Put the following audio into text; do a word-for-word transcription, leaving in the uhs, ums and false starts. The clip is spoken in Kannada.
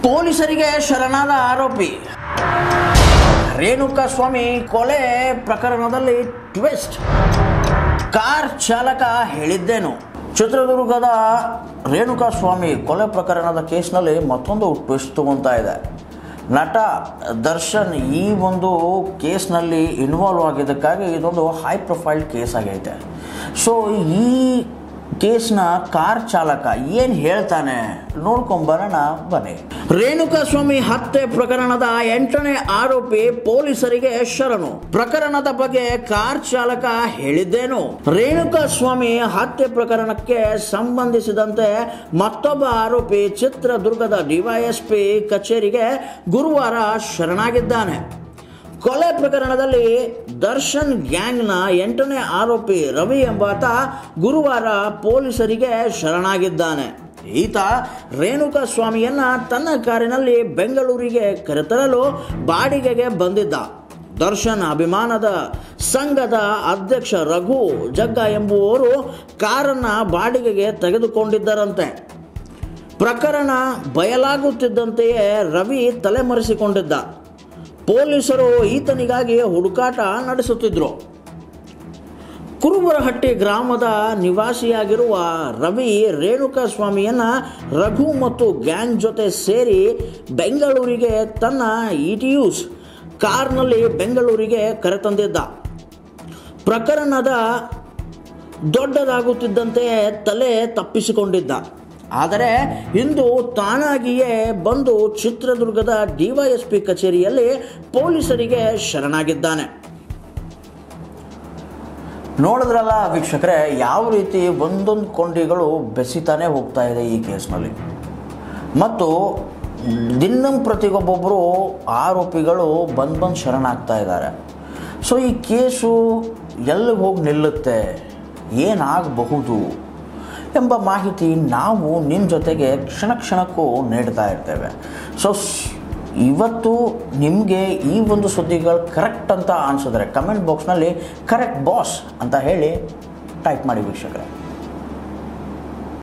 ಪೊಲೀಸರಿಗೆ ಶರಣಾದ ಆರೋಪಿ ರೇಣುಕಾಸ್ವಾಮಿ ಕೊಲೆ ಪ್ರಕರಣದಲ್ಲಿ ಟ್ವಿಸ್ಟ್. ಕಾರ್ ಚಾಲಕ ಹೇಳಿದ್ದೇನು? ಚಿತ್ರದುರ್ಗದ ರೇಣುಕಾಸ್ವಾಮಿ ಕೊಲೆ ಪ್ರಕರಣದ ಕೇಸ್ನಲ್ಲಿ ಮತ್ತೊಂದು ಟ್ವಿಸ್ಟ್ ತಗೊಳ್ತಾ ಇದೆ. ನಟ ದರ್ಶನ್ ಈ ಒಂದು ಕೇಸ್ನಲ್ಲಿ ಇನ್ವಾಲ್ವ್ ಆಗಿದ್ದಕ್ಕಾಗಿ ಇದೊಂದು ಹೈ ಪ್ರೊಫೈಲ್ ಕೇಸ್ ಆಗೈತೆ. ಸೊ ಈ ಕೇಸ್ನ ಕಾರ್ ಚಾಲಕ ಏನು ಹೇಳ್ತಾನೆ ನೋಡ್ಕೊಂಬರೋಣ ಬನ್ನಿ. ರೇಣುಕಾಸ್ವಾಮಿ ಹತ್ಯೆ ಪ್ರಕರಣದ ಎಂಟನೇ ಆರೋಪಿ ಪೊಲೀಸರಿಗೆ ಶರಣು. ಪ್ರಕರಣದ ಬಗ್ಗೆ ಕಾರ್ ಚಾಲಕ ಹೇಳಿದ್ದೇನು? ರೇಣುಕಾಸ್ವಾಮಿ ಹತ್ಯೆ ಪ್ರಕರಣಕ್ಕೆ ಸಂಬಂಧಿಸಿದಂತೆ ಮತ್ತೊಬ್ಬ ಆರೋಪಿ ಚಿತ್ರದುರ್ಗದ ಡಿವೈಎಸ್ಪಿ ಕಚೇರಿಗೆ ಗುರುವಾರ ಶರಣಾಗಿದ್ದಾನೆ. ಕೊಲೆ ಪ್ರಕರಣದಲ್ಲಿ ದರ್ಶನ್ ಗ್ಯಾಂಗ್ನ ಎಂಟನೇ ಆರೋಪಿ ರವಿ ಎಂಬಾತ ಗುರುವಾರ ಪೊಲೀಸರಿಗೆ ಶರಣಾಗಿದ್ದಾನೆ. ಈತ ರೇಣುಕಾಸ್ವಾಮಿಯನ್ನ ತನ್ನ ಕಾರಿನಲ್ಲಿ ಬೆಂಗಳೂರಿಗೆ ಕರೆತರಲು ಬಾಡಿಗೆಗೆ ಬಂದಿದ್ದ. ದರ್ಶನ್ ಅಭಿಮಾನದ ಸಂಘದ ಅಧ್ಯಕ್ಷ ರಘು ಜಗ್ಗ ಎಂಬುವವರು ಕಾರನ್ನು ಬಾಡಿಗೆಗೆ ತೆಗೆದುಕೊಂಡಿದ್ದರಂತೆ. ಪ್ರಕರಣ ಬಯಲಾಗುತ್ತಿದ್ದಂತೆಯೇ ರವಿ ತಲೆಮರೆಸಿಕೊಂಡಿದ್ದ. ಪೊಲೀಸರು ಈತನಿಗಾಗಿ ಹುಡುಕಾಟ ನಡೆಸುತ್ತಿದ್ದರು. ಕುರುಬರಹಟ್ಟಿ ಗ್ರಾಮದ ನಿವಾಸಿಯಾಗಿರುವ ರವಿ ರೇಣುಕಾಸ್ವಾಮಿಯನ್ನ ರಘು ಮತ್ತು ಗ್ಯಾಂಗ್ ಜೊತೆ ಸೇರಿ ಬೆಂಗಳೂರಿಗೆ ತನ್ನ ಇಟಿಯೂಸ್ ಕಾರ್ನಲ್ಲಿ ಬೆಂಗಳೂರಿಗೆ ಕರೆತಂದಿದ್ದ. ಪ್ರಕರಣದ ದೊಡ್ಡದಾಗುತ್ತಿದ್ದಂತೆಯೇ ತಲೆ ತಪ್ಪಿಸಿಕೊಂಡಿದ್ದ. ಆದರೆ ಇಂದು ತಾನಾಗಿಯೇ ಬಂದು ಚಿತ್ರದುರ್ಗದ ಡಿವೈಎಸ್ಪಿ ಕಚೇರಿಯಲ್ಲಿ ಪೊಲೀಸರಿಗೆ ಶರಣಾಗಿದ್ದಾನೆ. ನೋಡಿದ್ರಲ್ಲ ವೀಕ್ಷಕರೇ, ಯಾವ ರೀತಿ ಒಂದೊಂದು ಕೊಂಡಿಗಳು ಬೆಸಿತಾನೆ ಹೋಗ್ತಾ ಇದೆ ಈ ಕೇಸ್ನಲ್ಲಿ. ಮತ್ತು ದಿನ ಪ್ರತಿಗೊಬ್ಬೊಬ್ಬರು ಆರೋಪಿಗಳು ಬಂದು ಬಂದು ಶರಣಾಗ್ತಾ ಇದ್ದಾರೆ. ಸೊ ಈ ಕೇಸು ಎಲ್ಲಿಗೆ ಹೋಗಿ ನಿಲ್ಲುತ್ತೆ, ಏನಾಗಬಹುದು ಎಂಬ ಮಾಹಿತಿ ನಾವು ನಿಮ್ಮ ಜೊತೆಗೆ ಕ್ಷಣ ಕ್ಷಣಕ್ಕೂ ನೀಡ್ತಾ ಇರ್ತೇವೆ. ಸೊ ಇವತ್ತು ನಿಮಗೆ ಈ ಒಂದು ಸುದ್ದಿಗಳು ಕರೆಕ್ಟ್ ಅಂತ ಅನಿಸಿದ್ರೆ ಕಮೆಂಟ್ ಬಾಕ್ಸ್ನಲ್ಲಿ ಕರೆಕ್ಟ್ ಬಾಸ್ ಅಂತ ಹೇಳಿ ಟೈಪ್ ಮಾಡಿ ವೀಕ್ಷಕರೇ.